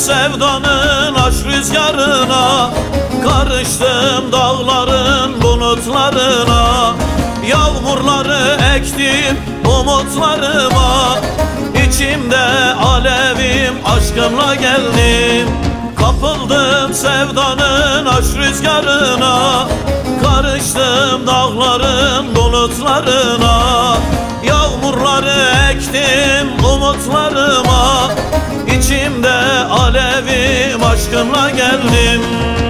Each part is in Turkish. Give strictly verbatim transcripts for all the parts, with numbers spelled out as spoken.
sevdanın aşk rüzgarına, karıştım dağların bulutlarına. Yağmurları ektim umutlarıma, İçimde alevim aşkınla geldim. Kapıldım sevdanın aşk rüzgarına, karıştım dağların bulutlarına. Yağmurları ektim umutlarıma, İçimde alevim aşkınla geldim.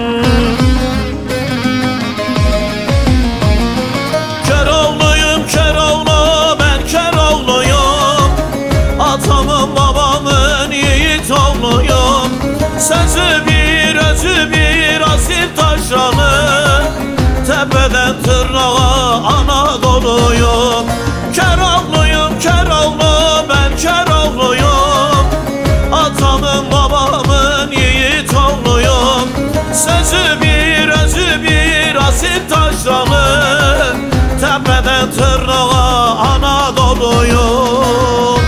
Köroğluyum Köroğlu, ben Köroğluyum. Atamın babamın yiğit oğluyum. Sözü bir özü bir asil taşralı, tepeden tırnağa Anadolu'yum. Köroğluyum Köroğlu, ben Köroğluyum. Atamın babamın yiğit oğluyum. Sözü bir özü bir asil taşralı, tepeden tırnağa Anadolu'yum.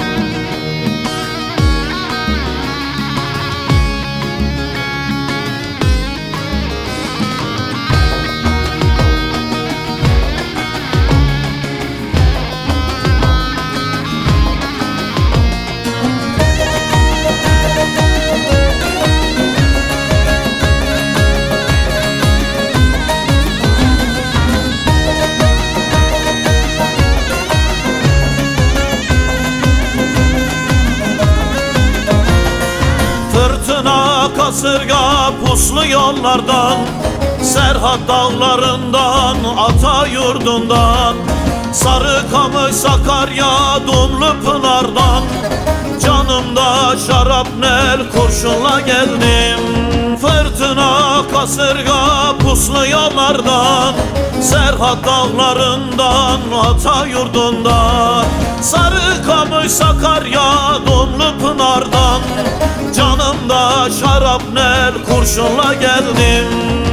Kasırga puslu yollardan, Serhat dağlarından, ata yurdundan, Sarıkamış Sakarya Dumlu Pınar'dan, canımda şarapnel kurşunla geldim. Fırtına kasırga puslu yollardan, Serhat dağlarından, ata yurdundan, Sarıkamış Sakarya Dumlu Pınar'dan, canımda şarapnel kurşunla geldim.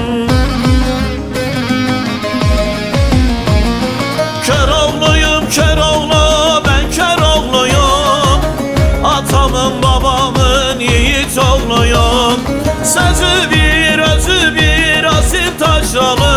Köroğluyum Köroğlu, ben Köroğluyum. Atamın babamın yiğit oğluyum. Sözü bir özü bir asil taşralı,